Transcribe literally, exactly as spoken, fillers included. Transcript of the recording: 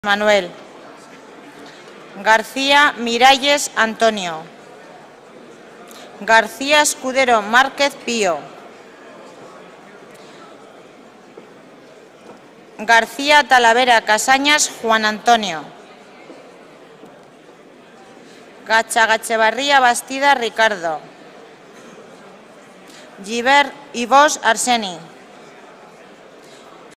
Manuel. García Miralles Antonio. García Escudero Márquez Pío. García Talavera Casañas Juan Antonio. Gachagatxebarría Bastida Ricardo. Gibert Ibós Arseni.